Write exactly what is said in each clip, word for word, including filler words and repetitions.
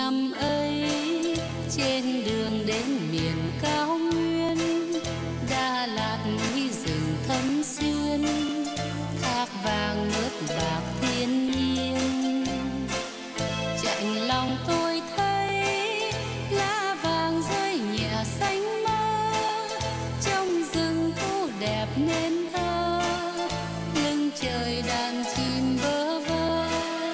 năm ấy trên đường đến miền cao nguyên, Đà Lạt núi rừng thâm xuyên, thác vàng nước bạc thiên nhiên. Chạnh lòng tôi thấy lá vàng rơi nhẹ xanh mơ, trong rừng thu đẹp nên thơ, lưng trời đàn chim bơ vơ.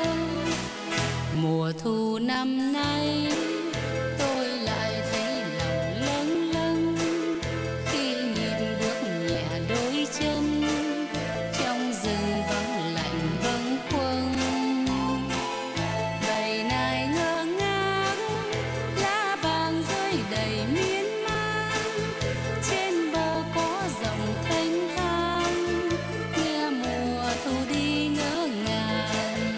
Mùa thu năm nay tôi lại thấy lòng lâng lâng khi nhịp bước nhẹ đôi chân trong rừng vắng lạnh bâng khuâng. Bầy nai ngơ ngác lá vàng rơi đầy miên man, trên bờ có dòng thanh thang nghe mùa thu đi ngỡ ngàng.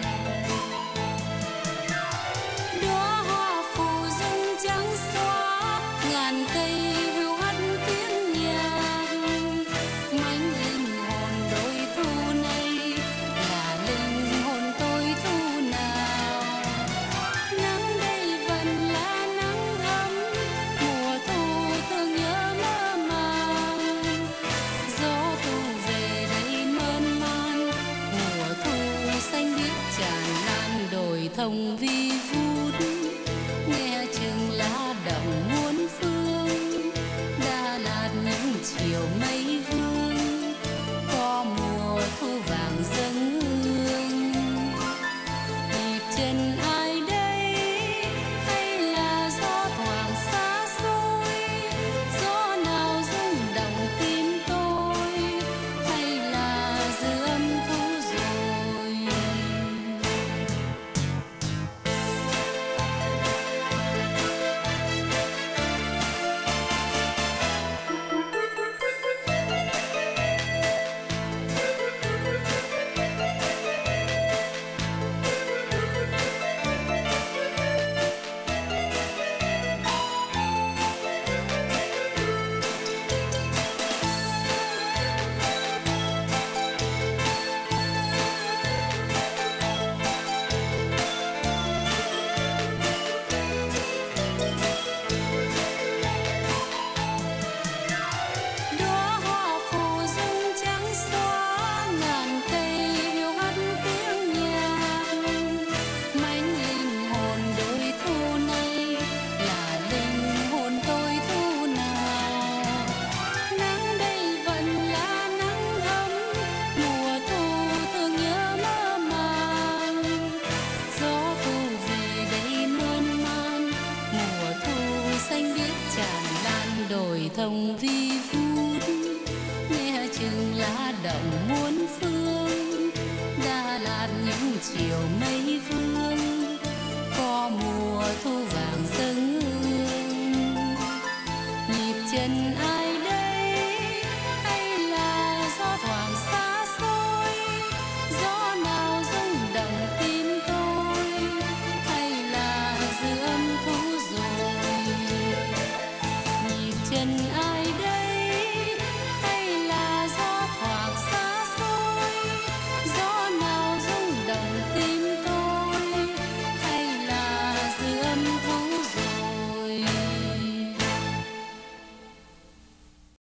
Đóa hoa phù dung trắng xóa, ngàn cây hiu hắt tiếng nhạc, mảnh linh hồn đôi thu này là linh hồn tôi thu nào. Nắng đây vẫn là nắng ấm, mùa thu thương nhớ mơ màng. Gió thu về đây mơn man, mùa thu xanh biếc tràn lan đồi thông vi vút, nghe chừng lá động muôn phương. Đà Lạt những chiều mây vương, có mùa thu vàng dâng hương. Nhịp chân ai đây hay là gió thoảng xa xôi, gió nào rung động tim tôi hay là dư âm thu rồi. Đóa hoa phù dung trắng xóa, ngàn cây hiu hắt tiếng nhạc, mảnh linh hồn đôi thu này là linh hồn tôi thu nào. Nắng đây vẫn là nắng ấm, mùa thu thương nhớ mơ màng. Gió thu về đây mơn man, mùa thu xanh biếc tràn lan đồi thông vi